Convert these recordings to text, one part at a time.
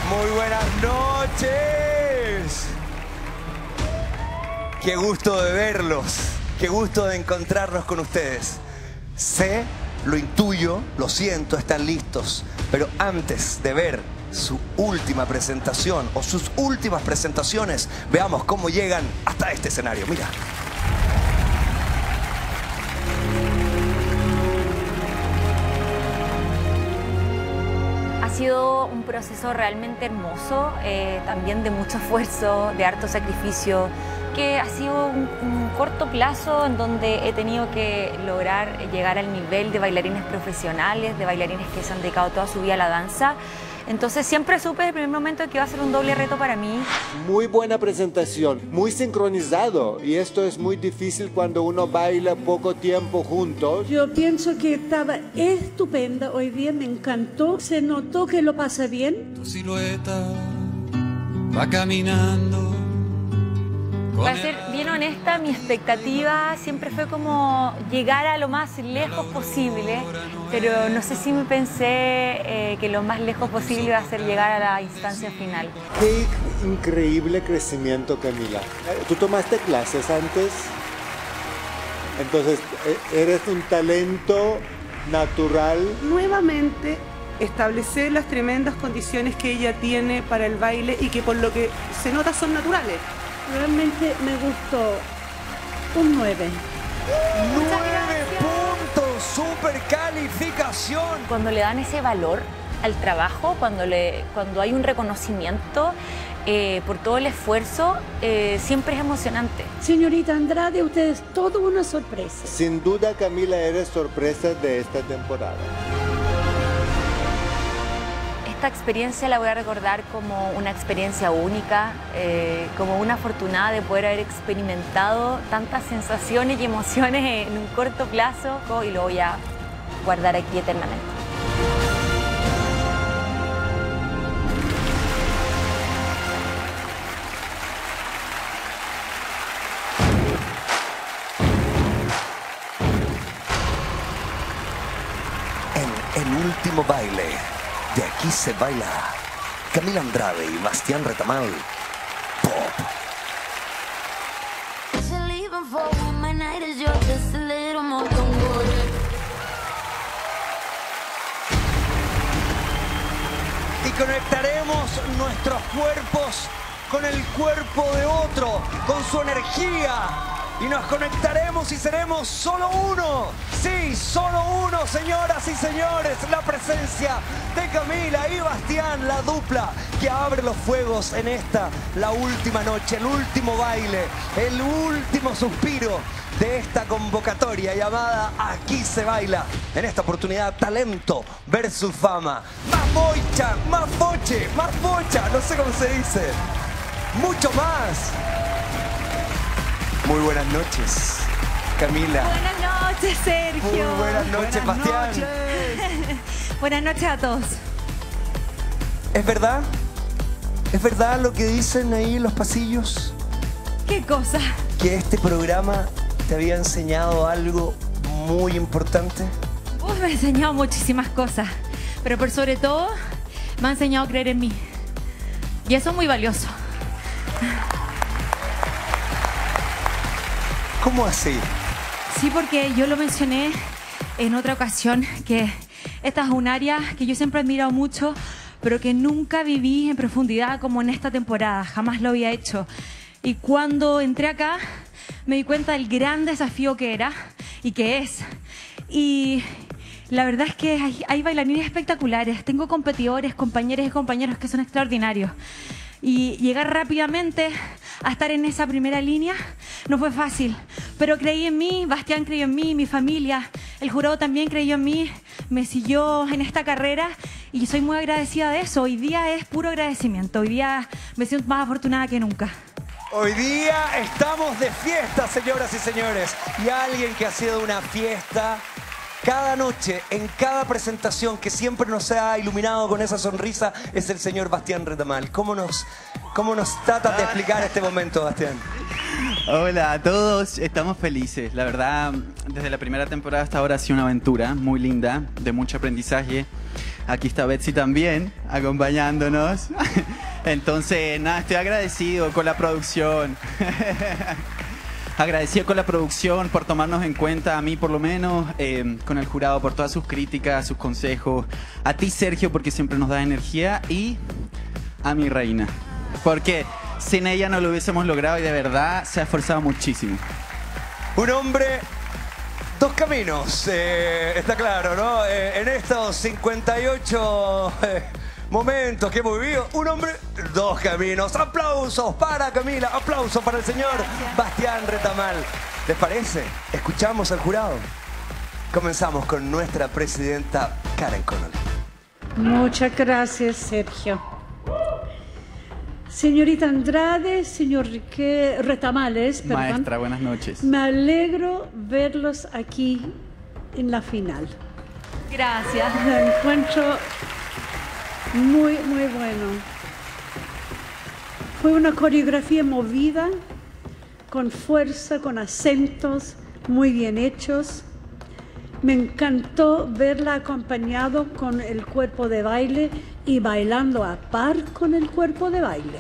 Muy buenas noches. Qué gusto de verlos. Qué gusto de encontrarnos con ustedes. Sé, lo intuyo, lo siento, están listos. Pero antes de ver su última presentación o sus últimas presentaciones, veamos cómo llegan hasta este escenario. Mira. Ha sido un proceso realmente hermoso, también de mucho esfuerzo, de harto sacrificio, que ha sido un corto plazo en donde he tenido que lograr llegar al nivel de bailarines profesionales, de bailarines que se han dedicado toda su vida a la danza. Entonces siempre supe desde el primer momento que iba a ser un doble reto para mí. Muy buena presentación, muy sincronizado, y esto es muy difícil cuando uno baila poco tiempo juntos. Yo pienso que estaba estupenda hoy día, me encantó, se notó que lo pasa bien. Tu silueta va caminando. Para ser bien honesta, mi expectativa siempre fue como llegar a lo más lejos posible, pero no sé si me pensé que lo más lejos posible iba a ser llegar a la instancia final. Qué increíble crecimiento, Camila. ¿Tú tomaste clases antes? Entonces, eres un talento natural. Nuevamente establecer las tremendas condiciones que ella tiene para el baile y que por lo que se nota son naturales. Realmente me gustó un 9. 9 puntos, super calificación. Cuando le dan ese valor al trabajo, cuando hay un reconocimiento por todo el esfuerzo, siempre es emocionante. Señorita Andrade, usted es toda una sorpresa. Sin duda, Camila, eres sorpresa de esta temporada. Esta experiencia la voy a recordar como una experiencia única, como una afortunada de poder haber experimentado tantas sensaciones y emociones en un corto plazo, y lo voy a guardar aquí eternamente. En el último baile, de Aquí se baila, Camila Andrade y Bastián Retamal, Pop. Y conectaremos nuestros cuerpos con el cuerpo de otro, con su energía. Y nos conectaremos y seremos solo uno. Sí, solo uno, señoras y señores. La presencia de Camila y Bastián, la dupla que abre los fuegos en esta, la última noche, el último baile, el último suspiro de esta convocatoria llamada Aquí se baila. En esta oportunidad, talento versus fama. Más bocha, más boche, más bocha, no sé cómo se dice. Mucho más. Muy buenas noches, Camila. Buenas noches, Sergio. Muy buenas noches, Bastián. Buenas noches a todos. ¿Es verdad? ¿Es verdad lo que dicen ahí en los pasillos? ¿Qué cosa? ¿Que este programa te había enseñado algo muy importante? Vos me has enseñado muchísimas cosas, pero por sobre todo me ha enseñado a creer en mí. Y eso es muy valioso. ¿Cómo así? Sí, porque yo lo mencioné en otra ocasión, que esta es un área que yo siempre he admirado mucho, pero que nunca viví en profundidad como en esta temporada, jamás lo había hecho. Y cuando entré acá, me di cuenta del gran desafío que era y que es. Y la verdad es que hay bailarines espectaculares, tengo competidores, compañeras y compañeros que son extraordinarios. Y llegar rápidamente a estar en esa primera línea no fue fácil, pero creí en mí, Bastián creyó en mí, mi familia, el jurado también creyó en mí, me siguió en esta carrera y soy muy agradecida de eso. Hoy día es puro agradecimiento, hoy día me siento más afortunada que nunca. Hoy día estamos de fiesta, señoras y señores, y alguien que ha sido una fiesta cada noche, en cada presentación, que siempre nos ha iluminado con esa sonrisa, es el señor Bastián Retamal. ¿Cómo nos tratas de explicar este momento, Bastián? Hola a todos, estamos felices. La verdad, desde la primera temporada hasta ahora ha sido una aventura muy linda, de mucho aprendizaje. Aquí está Betsy también, acompañándonos. Entonces, nada, estoy agradecido con la producción. Agradecido con la producción por tomarnos en cuenta, a mí por lo menos, con el jurado por todas sus críticas, sus consejos. A ti, Sergio, porque siempre nos da energía. Y a mi reina, porque sin ella no lo hubiésemos logrado y de verdad se ha esforzado muchísimo. Un hombre, dos caminos, está claro, ¿no? En estos 58 momentos que hemos vivido, un hombre, dos caminos. Aplausos para Camila, aplausos para el señor Bastián Retamal. ¿Les parece? Escuchamos al jurado. Comenzamos con nuestra presidenta Karen Connolly. Muchas gracias, Sergio. Señorita Andrade, señor Retamales, perdón. Maestra, buenas noches. Me alegro verlos aquí en la final. Gracias. Lo encuentro muy, muy bueno. Fue una coreografía movida, con fuerza, con acentos muy bien hechos. Me encantó verla acompañado con el cuerpo de baile y bailando a par con el cuerpo de baile.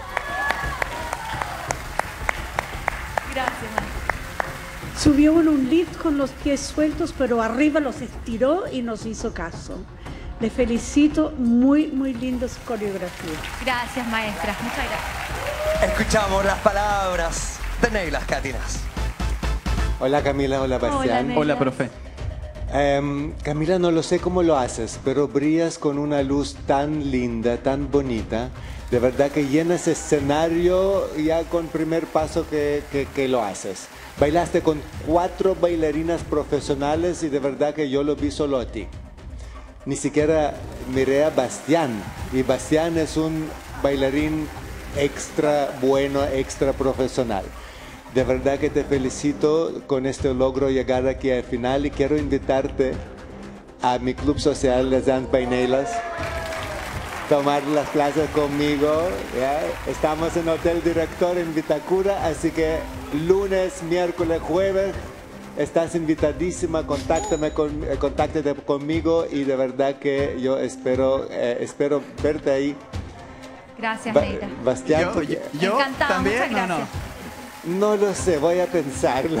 Gracias. Subió en un lift con los pies sueltos, pero arriba los estiró y nos hizo caso. Le felicito, muy, muy linda su coreografía. Gracias, maestra. Muchas gracias. Escuchamos las palabras de Neylas Cátinas. Hola Camila, hola Bastián. Hola, profe. Camila, no lo sé cómo lo haces, pero brillas con una luz tan linda, tan bonita. De verdad que llenas escenario ya con primer paso que lo haces. Bailaste con 4 bailarinas profesionales y de verdad que yo lo vi solo a ti. Ni siquiera miré a Bastián. Y Bastián es un bailarín extra bueno, extra profesional. De verdad que te felicito con este logro llegar aquí al final y quiero invitarte a mi club social Les Dance by Neylas, tomar las clases conmigo, ¿ya? Estamos en Hotel Director en Vitacura, así que lunes, miércoles, jueves estás invitadísima, contáctate conmigo y de verdad que yo espero verte ahí. Gracias, Neila. Bastián, ¿Yo encantada, también? muchas gracias. No lo sé, voy a pensarlo.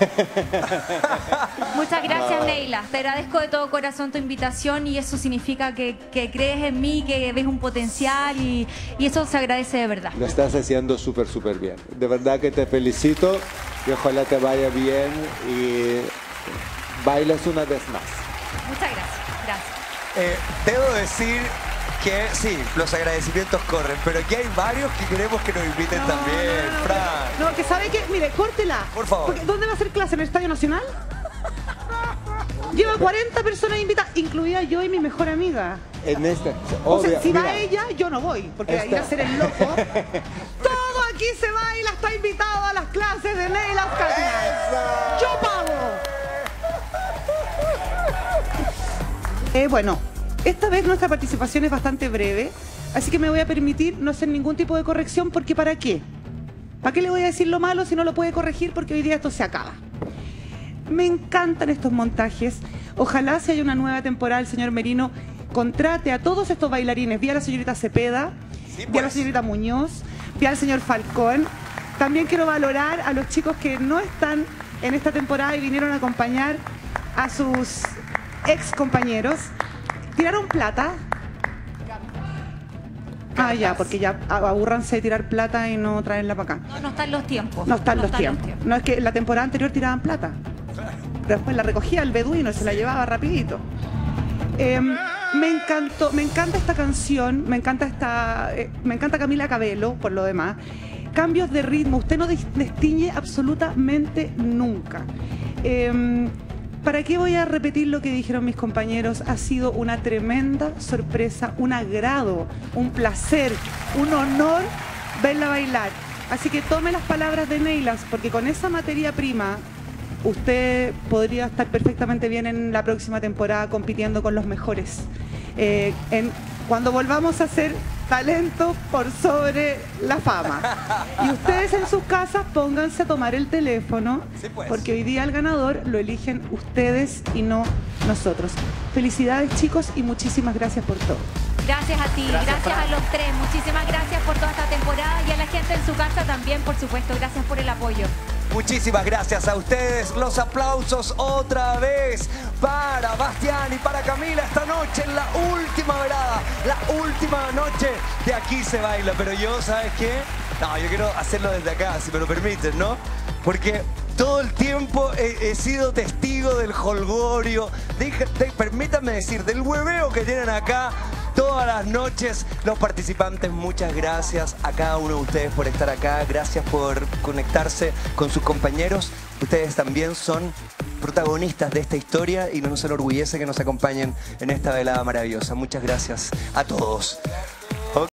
Muchas gracias, Neila. Te agradezco de todo corazón tu invitación y eso significa que crees en mí, que ves un potencial y eso se agradece de verdad. Lo estás haciendo súper, súper bien. De verdad que te felicito y ojalá te vaya bien y bailes una vez más. Muchas gracias. Gracias. Debo decir que sí, los agradecimientos corren, pero aquí hay varios que queremos que nos inviten también, Fran. No, que sabe que, mire, córtela. Por favor. Porque, ¿dónde va a hacer clase? ¿En el Estadio Nacional? Lleva 40 personas invitadas, incluida yo y mi mejor amiga. En esta, O sea, obvio, si va mira, ella, yo no voy, porque esta- ir a hacer el loco. Todo aquí se baila, está invitado a las clases de Neylas Cátinas. ¡Yo pago! Bueno, esta vez nuestra participación es bastante breve, así que me voy a permitir no hacer ningún tipo de corrección, porque ¿para qué? ¿Para qué le voy a decir lo malo si no lo puede corregir? Porque hoy día esto se acaba. Me encantan estos montajes. Ojalá si hay una nueva temporada, el señor Merino contrate a todos estos bailarines. Vi a la señorita Cepeda, Sí, vi a la pues. señorita Muñoz, vi al señor Falcón. También quiero valorar a los chicos que no están en esta temporada y vinieron a acompañar a sus ex compañeros. ¿Tiraron plata? Ah, ya, porque ya aburranse de tirar plata y no traerla para acá. No están los tiempos. No están los tiempos. No, es que la temporada anterior tiraban plata. Después la recogía el beduino y se la llevaba rapidito. Me encanta esta canción, me encanta Camila Cabello, por lo demás. Cambios de ritmo, usted no distingue absolutamente nunca. ¿Para qué voy a repetir lo que dijeron mis compañeros? Ha sido una tremenda sorpresa, un agrado, un placer, un honor verla bailar. Así que tome las palabras de Neylas, porque con esa materia prima usted podría estar perfectamente bien en la próxima temporada compitiendo con los mejores. cuando volvamos a hacer talento por sobre la fama. Y ustedes en sus casas pónganse a tomar el teléfono, Sí, pues. porque hoy día el ganador lo eligen ustedes y no nosotros. Felicidades, chicos, y muchísimas gracias por todo. Gracias a ti, gracias a los tres. Muchísimas gracias por toda esta temporada y a la gente en su casa también, por supuesto. Gracias por el apoyo. Muchísimas gracias a ustedes. Los aplausos otra vez para Bastián y para Camila esta noche en la última velada, la última noche de Aquí se baila. Pero yo, ¿sabes qué? No, yo quiero hacerlo desde acá, si me lo permiten, ¿no? Porque todo el tiempo he sido testigo del jolgorio, permítanme decir, del hueveo que tienen acá todas las noches los participantes. Muchas gracias a cada uno de ustedes por estar acá. Gracias por conectarse con sus compañeros. Ustedes también son protagonistas de esta historia y nos enorgullece que nos acompañen en esta velada maravillosa. Muchas gracias a todos.